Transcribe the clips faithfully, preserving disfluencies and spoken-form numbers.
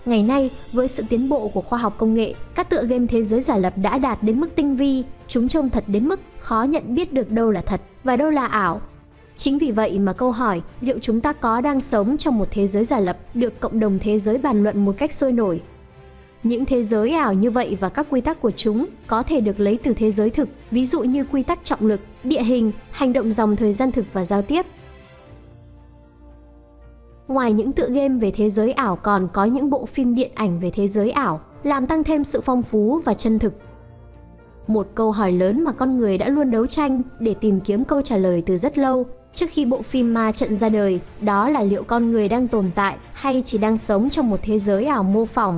Ngày nay, với sự tiến bộ của khoa học công nghệ, các tựa game thế giới giả lập đã đạt đến mức tinh vi, chúng trông thật đến mức khó nhận biết được đâu là thật và đâu là ảo. Chính vì vậy mà câu hỏi liệu chúng ta có đang sống trong một thế giới giả lập được cộng đồng thế giới bàn luận một cách sôi nổi. Những thế giới ảo như vậy và các quy tắc của chúng có thể được lấy từ thế giới thực, ví dụ như quy tắc trọng lực, địa hình, hành động dòng thời gian thực và giao tiếp. Ngoài những tựa game về thế giới ảo còn có những bộ phim điện ảnh về thế giới ảo, làm tăng thêm sự phong phú và chân thực. Một câu hỏi lớn mà con người đã luôn đấu tranh để tìm kiếm câu trả lời từ rất lâu trước khi bộ phim Ma Trận ra đời, đó là liệu con người đang tồn tại hay chỉ đang sống trong một thế giới ảo mô phỏng.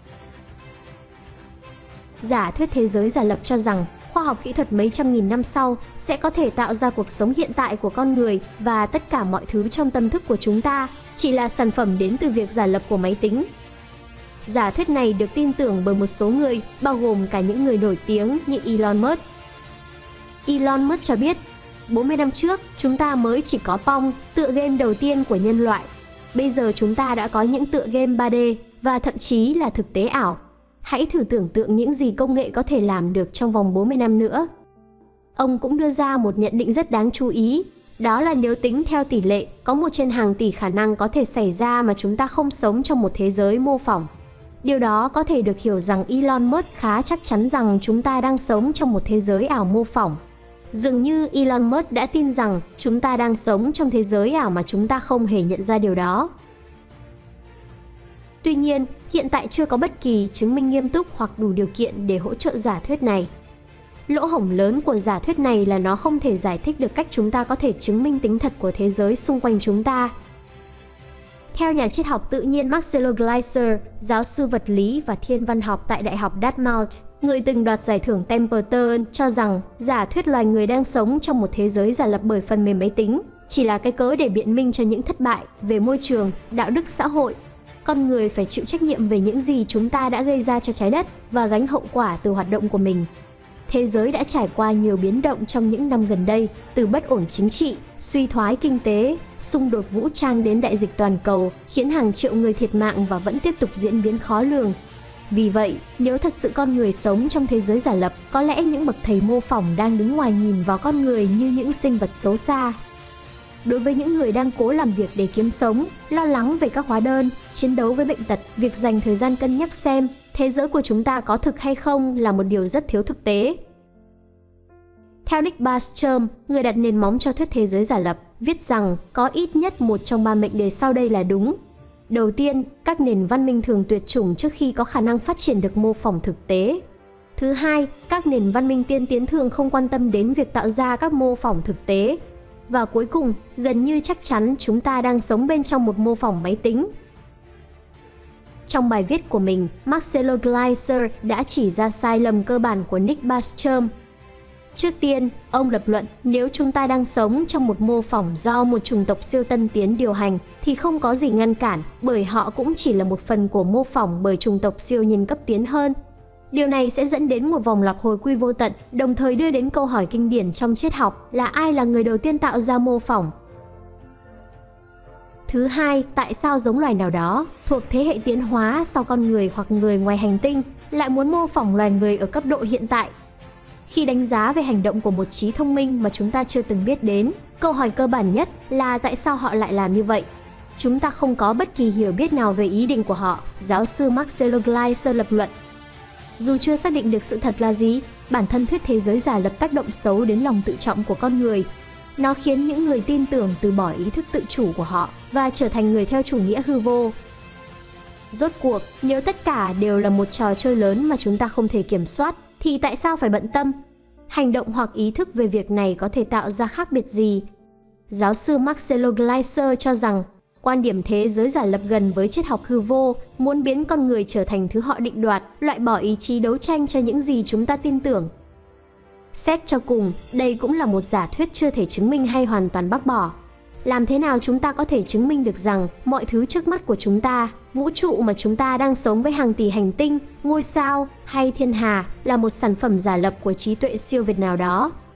Giả thuyết thế giới giả lập cho rằng khoa học kỹ thuật mấy trăm nghìn năm sau sẽ có thể tạo ra cuộc sống hiện tại của con người và tất cả mọi thứ trong tâm thức của chúng ta chỉ là sản phẩm đến từ việc giả lập của máy tính. Giả thuyết này được tin tưởng bởi một số người, bao gồm cả những người nổi tiếng như Elon Musk. Elon Musk cho biết, bốn mươi năm trước, chúng ta mới chỉ có Pong, tựa game đầu tiên của nhân loại. Bây giờ chúng ta đã có những tựa game ba D và thậm chí là thực tế ảo. Hãy thử tưởng tượng những gì công nghệ có thể làm được trong vòng bốn mươi năm nữa. Ông cũng đưa ra một nhận định rất đáng chú ý, đó là nếu tính theo tỷ lệ, có một trên hàng tỷ khả năng có thể xảy ra mà chúng ta không sống trong một thế giới mô phỏng. Điều đó có thể được hiểu rằng Elon Musk khá chắc chắn rằng chúng ta đang sống trong một thế giới ảo mô phỏng. Dường như Elon Musk đã tin rằng chúng ta đang sống trong thế giới ảo mà chúng ta không hề nhận ra điều đó. Tuy nhiên, hiện tại chưa có bất kỳ chứng minh nghiêm túc hoặc đủ điều kiện để hỗ trợ giả thuyết này. Lỗ hổng lớn của giả thuyết này là nó không thể giải thích được cách chúng ta có thể chứng minh tính thật của thế giới xung quanh chúng ta. Theo nhà triết học tự nhiên Marcelo Gleiser, giáo sư vật lý và thiên văn học tại Đại học Dartmouth, người từng đoạt giải thưởng Templeton, cho rằng giả thuyết loài người đang sống trong một thế giới giả lập bởi phần mềm máy tính chỉ là cái cớ để biện minh cho những thất bại về môi trường, đạo đức xã hội. Con người phải chịu trách nhiệm về những gì chúng ta đã gây ra cho trái đất và gánh hậu quả từ hoạt động của mình. Thế giới đã trải qua nhiều biến động trong những năm gần đây, từ bất ổn chính trị, suy thoái kinh tế, xung đột vũ trang đến đại dịch toàn cầu, khiến hàng triệu người thiệt mạng và vẫn tiếp tục diễn biến khó lường. Vì vậy, nếu thật sự con người sống trong thế giới giả lập, có lẽ những bậc thầy mô phỏng đang đứng ngoài nhìn vào con người như những sinh vật xấu xa. Đối với những người đang cố làm việc để kiếm sống, lo lắng về các hóa đơn, chiến đấu với bệnh tật, việc dành thời gian cân nhắc xem thế giới của chúng ta có thực hay không là một điều rất thiếu thực tế. Theo Nick Bostrom, người đặt nền móng cho thuyết thế giới giả lập, viết rằng có ít nhất một trong ba mệnh đề sau đây là đúng. Đầu tiên, các nền văn minh thường tuyệt chủng trước khi có khả năng phát triển được mô phỏng thực tế. Thứ hai, các nền văn minh tiên tiến thường không quan tâm đến việc tạo ra các mô phỏng thực tế. Và cuối cùng, gần như chắc chắn chúng ta đang sống bên trong một mô phỏng máy tính. Trong bài viết của mình, Marcelo Gleiser đã chỉ ra sai lầm cơ bản của Nick Bostrom. Trước tiên, ông lập luận nếu chúng ta đang sống trong một mô phỏng do một chủng tộc siêu tân tiến điều hành thì không có gì ngăn cản, bởi họ cũng chỉ là một phần của mô phỏng bởi chủng tộc siêu nhiên cấp tiến hơn. Điều này sẽ dẫn đến một vòng lặp hồi quy vô tận, đồng thời đưa đến câu hỏi kinh điển trong triết học là ai là người đầu tiên tạo ra mô phỏng. Thứ hai, tại sao giống loài nào đó thuộc thế hệ tiến hóa sau con người hoặc người ngoài hành tinh lại muốn mô phỏng loài người ở cấp độ hiện tại? Khi đánh giá về hành động của một trí thông minh mà chúng ta chưa từng biết đến, câu hỏi cơ bản nhất là tại sao họ lại làm như vậy? Chúng ta không có bất kỳ hiểu biết nào về ý định của họ, giáo sư Marcelo Gleiser lập luận. Dù chưa xác định được sự thật là gì, bản thân thuyết thế giới giả lập tác động xấu đến lòng tự trọng của con người. Nó khiến những người tin tưởng từ bỏ ý thức tự chủ của họ và trở thành người theo chủ nghĩa hư vô. Rốt cuộc, nếu tất cả đều là một trò chơi lớn mà chúng ta không thể kiểm soát, thì tại sao phải bận tâm? Hành động hoặc ý thức về việc này có thể tạo ra khác biệt gì? Giáo sư Marcelo Gleiser cho rằng, quan điểm thế giới giả lập gần với triết học hư vô, muốn biến con người trở thành thứ họ định đoạt, loại bỏ ý chí đấu tranh cho những gì chúng ta tin tưởng. Xét cho cùng, đây cũng là một giả thuyết chưa thể chứng minh hay hoàn toàn bác bỏ. Làm thế nào chúng ta có thể chứng minh được rằng mọi thứ trước mắt của chúng ta, vũ trụ mà chúng ta đang sống với hàng tỷ hành tinh, ngôi sao hay thiên hà là một sản phẩm giả lập của trí tuệ siêu việt nào đó?